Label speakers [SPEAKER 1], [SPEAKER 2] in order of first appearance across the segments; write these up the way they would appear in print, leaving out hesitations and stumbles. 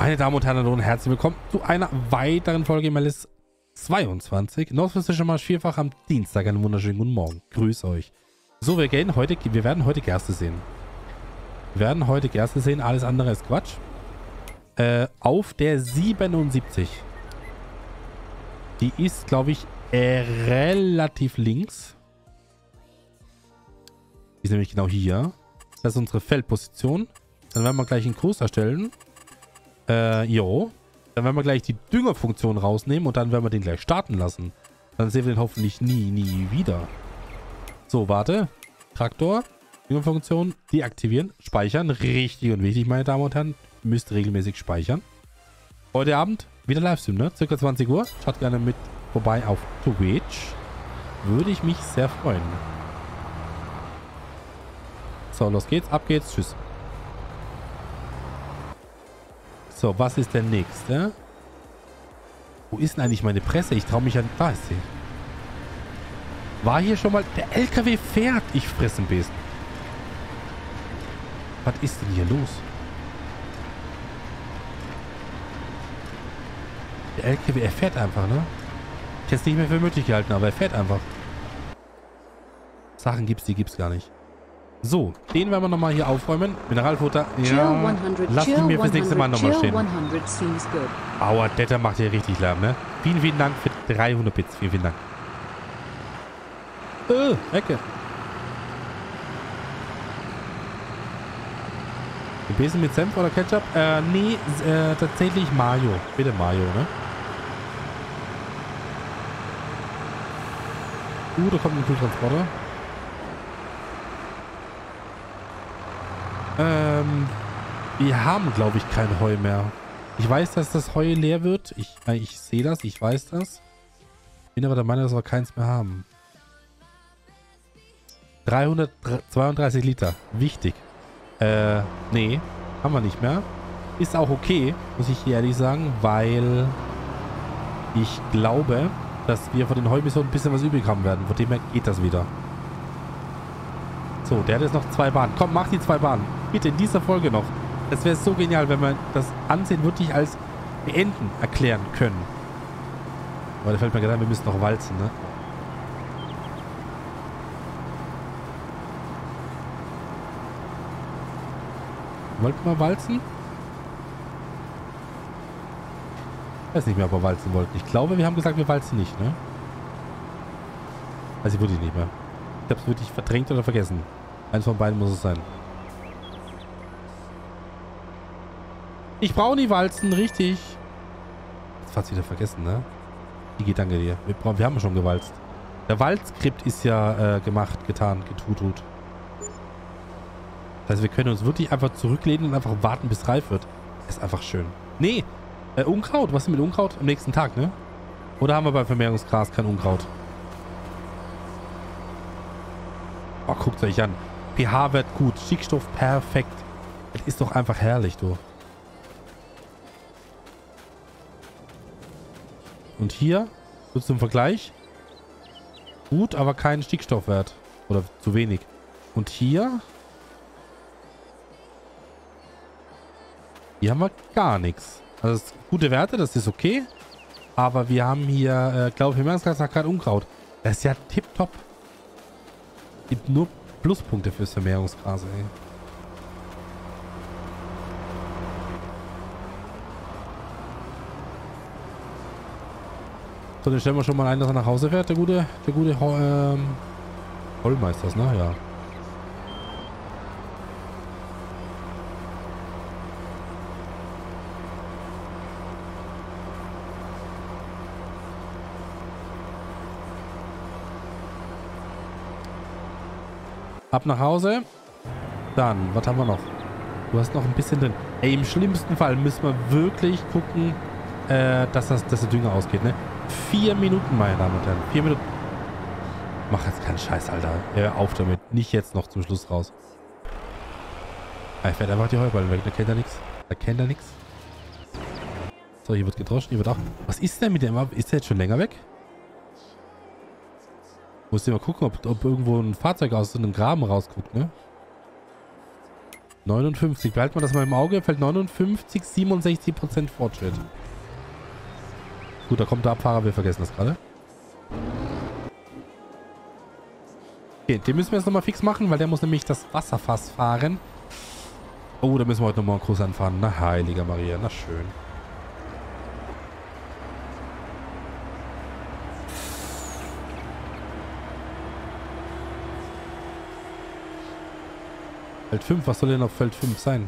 [SPEAKER 1] Meine Damen und Herren, herzlich willkommen zu einer weiteren Folge im LS 22. Nordwestfälischer Marsch vierfach am Dienstag. Einen wunderschönen guten Morgen. Grüß euch. So, wir werden heute Gerste sehen. Alles andere ist Quatsch. Auf der 77. Die ist, glaube ich, relativ links. Die ist nämlich genau hier. Das ist unsere Feldposition. Dann werden wir gleich einen Kurs erstellen. Jo. Dann werden wir gleich die Düngerfunktion rausnehmen und dann werden wir den gleich starten lassen. Dann sehen wir den hoffentlich nie wieder. So, warte. Traktor. Düngerfunktion deaktivieren. Speichern. Richtig und wichtig, meine Damen und Herren. Müsst regelmäßig speichern. Heute Abend wieder Livestream, ne? Circa 20 Uhr. Schaut gerne mit vorbei auf Twitch. Würde ich mich sehr freuen. So, los geht's. Ab geht's. Tschüss. So, was ist der nächste? Wo ist denn eigentlich meine Presse? Ich traue mich an... Da ist sie. War hier schon mal... Der LKW fährt. Ich fresse einen Besen. Was ist denn hier los? Der LKW, er fährt einfach, ne? Ich hätte es nicht mehr für möglich gehalten, aber er fährt einfach. Sachen gibt's, die gibt's gar nicht. So, den werden wir nochmal hier aufräumen. Mineralfutter. Ja, lass ihn mir fürs nächste Mal nochmal stehen. Aua, der macht hier richtig Lärm, ne? Vielen Dank für 300 Bits. Vielen Dank. Ecke. Den Besen mit Senf oder Ketchup? Nee, tatsächlich Mayo. Bitte Mayo, ne? Da kommt ein Kühltransporter. Wir haben, glaube ich, kein Heu mehr. Ich weiß, dass das Heu leer wird. Ich sehe das, ich weiß das. Bin aber der Meinung, dass wir keins mehr haben. 332 Liter. Wichtig. Nee, haben wir nicht mehr. Ist auch okay, muss ich hier ehrlich sagen, weil ich glaube, dass wir von den Heumissionen ein bisschen was übrig haben werden. Von dem her geht das wieder. So, der hat jetzt noch 2 Bahnen. Komm, mach die 2 Bahnen. Bitte, in dieser Folge noch. Das wäre so genial, wenn wir das Ansehen wirklich als beenden erklären können. Aber da fällt mir gerade ein, wir müssen noch walzen, ne? Wollten wir walzen? Ich weiß nicht mehr, ob wir walzen wollten. Ich glaube, wir haben gesagt, wir walzen nicht, ne? Weiß ich wirklich nicht mehr. Ich habe es wirklich verdrängt oder vergessen. Eins von beiden muss es sein. Ich brauche nie walzen, richtig. Jetzt fast wieder vergessen, ne? Digi, danke dir. Wir haben schon gewalzt. Der Walzskript ist ja gemacht, getan, getut. Das heißt, wir können uns wirklich einfach zurücklehnen und einfach warten, bis reif wird. Ist einfach schön. Nee, Unkraut. Was ist mit Unkraut? Am nächsten Tag, ne? Oder haben wir bei Vermehrungsgras kein Unkraut? Oh, guckt euch an. pH-Wert gut. Stickstoff perfekt. Das ist doch einfach herrlich, du. Und hier, so zum Vergleich. Gut, aber kein Stickstoffwert. Oder zu wenig. Und hier... Hier haben wir gar nichts. Also das sind gute Werte, das ist okay. Aber wir haben hier, glaube ich, Vermehrungsgras nach kein Unkraut. Das ist ja tipptopp. Gibt nur Pluspunkte fürs Vermehrungsgras, ey. So, dann stellen wir schon mal ein, dass er nach Hause fährt, der gute Hollmeisters, ne? Ja. Ab nach Hause. Dann, was haben wir noch? Du hast noch ein bisschen drin. Ey, im schlimmsten Fall müssen wir wirklich gucken, dass der Dünger ausgeht, ne? 4 Minuten, meine Damen und Herren. 4 Minuten. Mach jetzt keinen Scheiß, Alter. Hör auf damit. Nicht jetzt noch zum Schluss raus. Er fährt einfach die Heuballen weg. Da kennt er nichts. So, hier wird gedroschen. Hier wird auch... Was ist denn mit dem? Ist der jetzt schon länger weg? Muss ich mal gucken, ob irgendwo ein Fahrzeug aus so einem Graben rausguckt, ne? 59. Behalten wir das mal im Auge. Fällt 59, 67% Fortschritt. Gut, da kommt der Abfahrer. Wir vergessen das gerade. Okay, den müssen wir jetzt nochmal fix machen, weil der muss nämlich das Wasserfass fahren. Oh, da müssen wir heute nochmal einen Kurs anfahren. Na, heiliger Maria. Na, schön. Feld 5, was soll denn auf Feld 5 sein?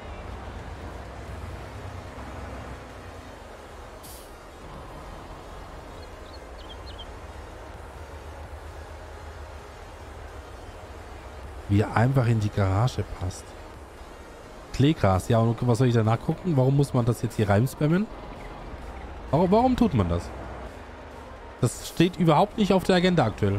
[SPEAKER 1] Wie er einfach in die Garage passt. Kleegras, ja, und was soll ich da nachgucken? Warum muss man das jetzt hier reinspammen? Warum tut man das? Das steht überhaupt nicht auf der Agenda aktuell.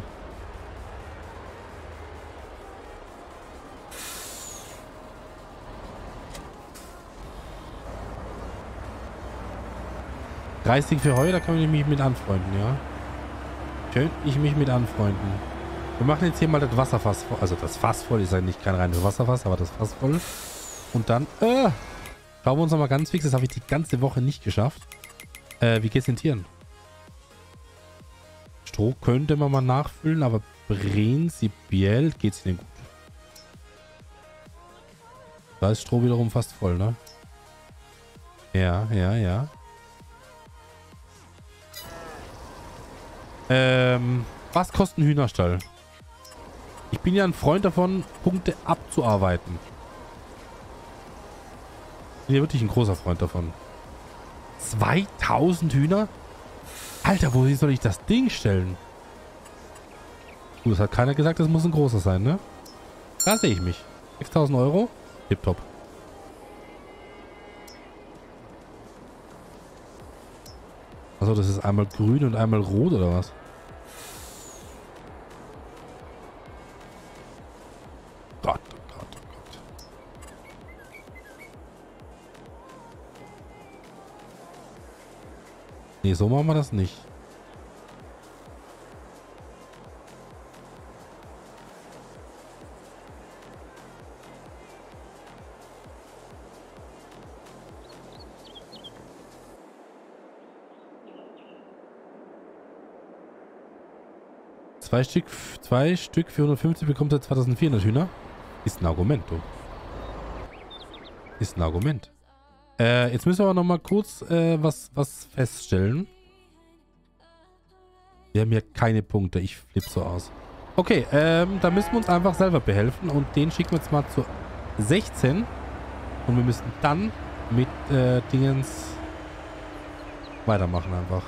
[SPEAKER 1] $30 für Heu, da kann ich mich mit anfreunden, ja. Könnte ich mich mit anfreunden. Wir machen jetzt hier mal das Wasserfass voll. Also das Fass voll ist ja nicht kein reines Wasserfass, aber das Fass voll. Und dann, schauen wir uns nochmal ganz fix. Das habe ich die ganze Woche nicht geschafft. Wie geht's den Tieren? Stroh könnte man mal nachfüllen, aber prinzipiell geht's ihnen gut. Da ist Stroh wiederum fast voll, ne? Ja, ja, ja. Was kostet ein Hühnerstall? Ich bin ja ein Freund davon, Punkte abzuarbeiten. Ich bin ja wirklich ein großer Freund davon. 2000 Hühner? Alter, wo soll ich das Ding stellen? Gut, das hat keiner gesagt, das muss ein großer sein, ne? Da sehe ich mich. 6000 Euro? Tipptopp. Achso, das ist einmal grün und einmal rot, oder was? Gott, oh Gott, oh Gott. Nee, so machen wir das nicht. Zwei Stück für 150 bekommt er 2400 Hühner. Ist ein Argument, du. Ist ein Argument. Jetzt müssen wir aber noch mal kurz was feststellen. Wir haben hier keine Punkte. Ich flippe so aus. Okay, da müssen wir uns einfach selber behelfen. Und den schicken wir jetzt mal zu 16. Und wir müssen dann mit Dingens weitermachen einfach.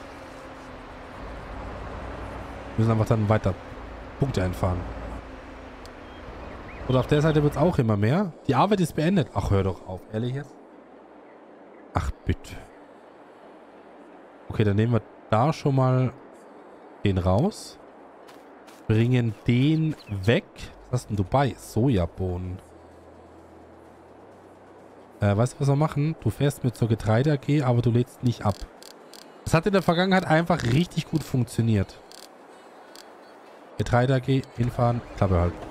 [SPEAKER 1] Wir müssen einfach dann weiter Punkte einfahren. Und auf der Seite wird es auch immer mehr. Die Arbeit ist beendet. Ach, hör doch auf. Ehrlich jetzt? Ach, bitte. Okay, dann nehmen wir da schon mal den raus. Bringen den weg. Was hast denn du bei? Sojabohnen. Weißt du, was wir machen? Du fährst mit zur Getreide AG, aber du lädst nicht ab. Das hat in der Vergangenheit einfach richtig gut funktioniert. Getreide AG, hinfahren, Klappe halten.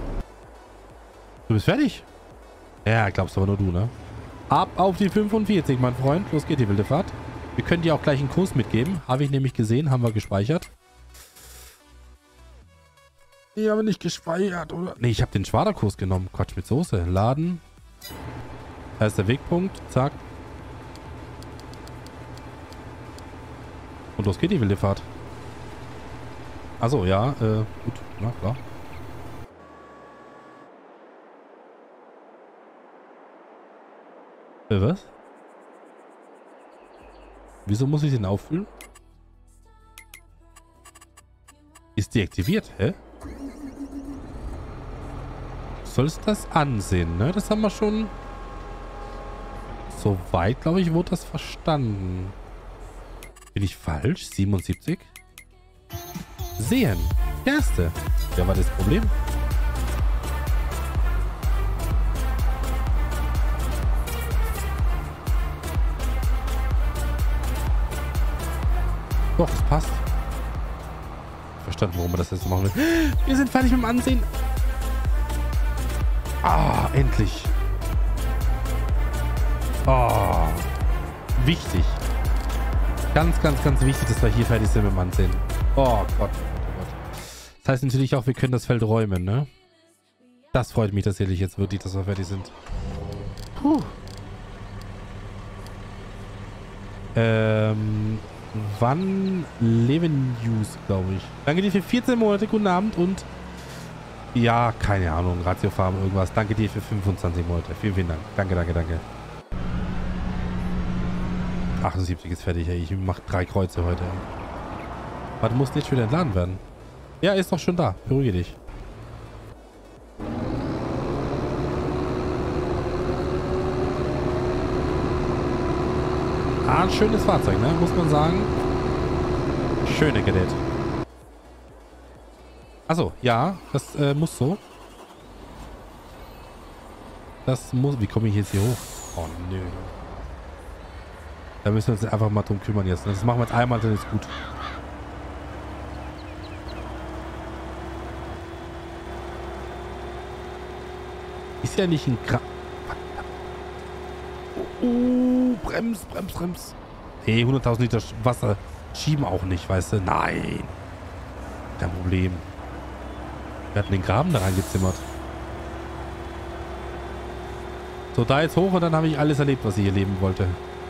[SPEAKER 1] Du bist fertig? Ja, glaubst aber nur du, ne? Ab auf die 45, mein Freund. Los geht die wilde Fahrt. Wir können dir auch gleich einen Kurs mitgeben. Habe ich nämlich gesehen, haben wir gespeichert. Ich habe nicht gespeichert, oder? Ne, ich habe den Schwaderkurs genommen. Quatsch mit Soße. Laden. Da ist der Wegpunkt. Zack. Und los geht die wilde Fahrt. Achso, ja, gut. Na klar. Was? Wieso muss ich den auffüllen? Ist deaktiviert, hä? Sollst das ansehen, ne? Das haben wir schon... Soweit, glaube ich, wurde das verstanden. Bin ich falsch? 77? Sehen. Erste. Ja, war das Problem? Doch, es passt. Verstanden, warum wir das jetzt machen will. Wir sind fertig mit dem Ansehen. Ah, endlich. Oh, wichtig. Ganz, ganz, ganz wichtig, dass wir hier fertig sind mit dem Ansehen. Oh Gott, oh Gott, oh Gott. Das heißt natürlich auch, wir können das Feld räumen, ne? Das freut mich tatsächlich jetzt wirklich, dass wir fertig sind. Puh. Wann Leven News, glaube ich. Danke dir für 14 Monate, guten Abend und ja, keine Ahnung, Ratio Farm, irgendwas. Danke dir für 25 Monate. Vielen, vielen Dank. Danke, danke, danke. 78 ist fertig, ey. Ich mache 3 Kreuze heute. Warte, muss nicht wieder entladen werden. Ja, ist doch schon da. Beruhige dich. Ah, ein schönes Fahrzeug, ne? Muss man sagen. Schöne Gerät. Achso, ja, das muss so. Das muss... Wie komme ich jetzt hier hoch? Oh, nö. Da müssen wir uns einfach mal drum kümmern jetzt. Das machen wir jetzt einmal, dann ist gut. Ist ja nicht ein Brems. Hey, 100.000 Liter Wasser schieben auch nicht, weißt du? Nein. Kein Problem. Wir hatten den Graben da reingezimmert. So, da jetzt hoch und dann habe ich alles erlebt, was ich hier leben wollte.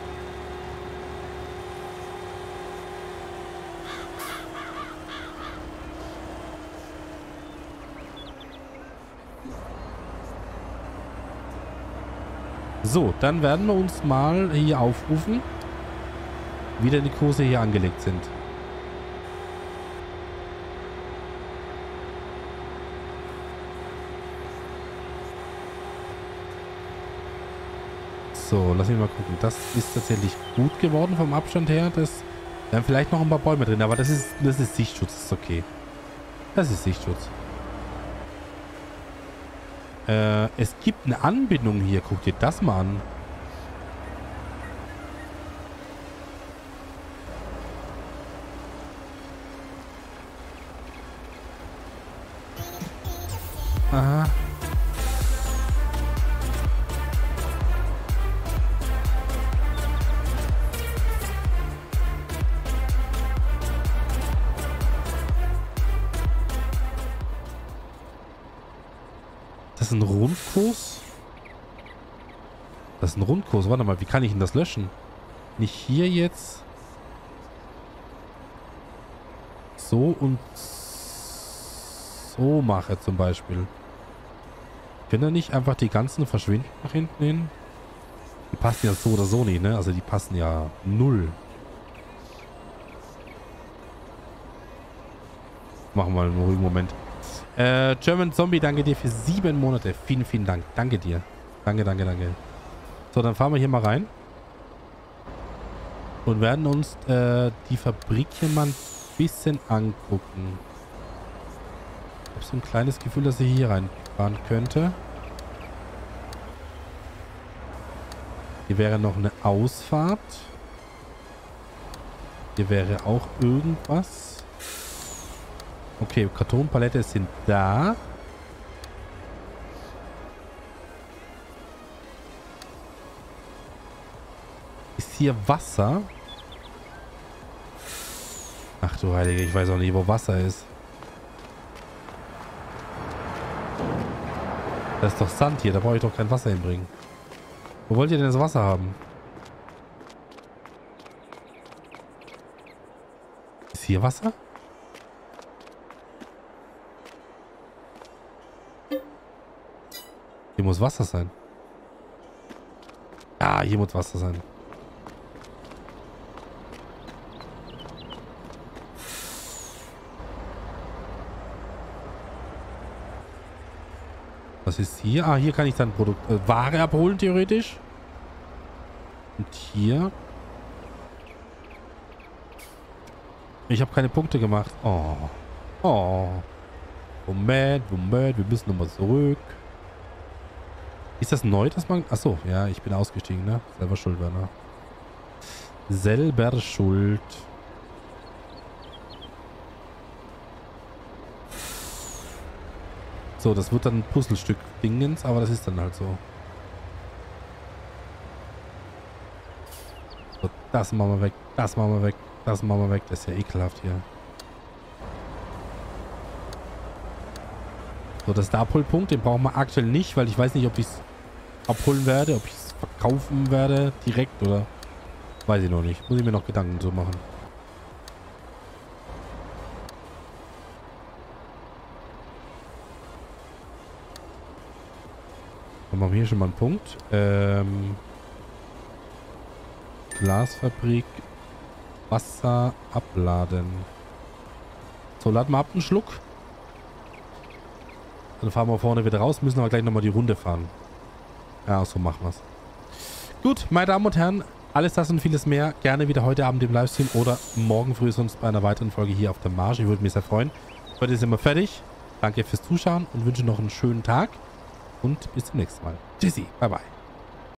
[SPEAKER 1] So, dann werden wir uns mal hier aufrufen, wie denn die Kurse hier angelegt sind. So, lass mich mal gucken. Das ist tatsächlich gut geworden vom Abstand her. Wir haben vielleicht noch ein paar Bäume drin, aber das ist Sichtschutz. Das ist okay. Das ist Sichtschutz. Es gibt eine Anbindung hier. Guck dir das mal an. Aha. Das ist ein Rundkurs? Das ist ein Rundkurs. Warte mal, wie kann ich denn das löschen? Nicht hier jetzt. So und so mache zum Beispiel. Können da nicht einfach die ganzen verschwinden nach hinten hin? Die passen ja so oder so nicht, ne? Also die passen ja null. Machen wir mal einen ruhigen Moment. German Zombie, danke dir für 7 Monate. Vielen, vielen Dank. Danke dir. Danke, danke, danke. So, dann fahren wir hier mal rein. Und werden uns die Fabrik hier mal ein bisschen angucken. Ich habe so ein kleines Gefühl, dass ich hier reinfahren könnte. Hier wäre noch eine Ausfahrt. Hier wäre auch irgendwas. Okay, Kartonpalette sind da. Ist hier Wasser? Ach du Heilige, ich weiß auch nicht, wo Wasser ist. Das ist doch Sand hier, da brauche ich doch kein Wasser hinbringen. Wo wollt ihr denn das Wasser haben? Ist hier Wasser? Hier muss Wasser sein. Ja, hier muss Wasser sein. Was ist hier? Ah, hier kann ich dann Ware abholen, theoretisch. Und hier. Ich habe keine Punkte gemacht. Oh. Oh. Moment, Moment. Wir müssen nochmal zurück. Ist das neu, dass man... Achso, ja, ich bin ausgestiegen, ne? Selber schuld, Werner. Selber schuld. So, das wird dann ein Puzzlestück Dingens, aber das ist dann halt so. Das machen wir weg. Das machen wir weg. Das machen wir weg. Das ist ja ekelhaft hier. So, das ist der Abholpunkt. Den brauchen wir aktuell nicht, weil ich weiß nicht, ob ich es abholen werde, ob ich es verkaufen werde direkt oder weiß ich noch nicht. Muss ich mir noch Gedanken zu machen. Dann machen wir hier schon mal einen Punkt. Glasfabrik. Wasser abladen. So, laden wir ab einen Schluck. Dann fahren wir vorne wieder raus. Müssen aber gleich nochmal die Runde fahren. Ja, so machen wir es. Gut, meine Damen und Herren. Alles das und vieles mehr. Gerne wieder heute Abend im Livestream oder morgen früh sonst bei einer weiteren Folge hier auf der Marsch. Ich würde mich sehr freuen. Heute sind wir fertig. Danke fürs Zuschauen und wünsche noch einen schönen Tag. Und bis zum nächsten Mal. Tschüssi. Bye, bye.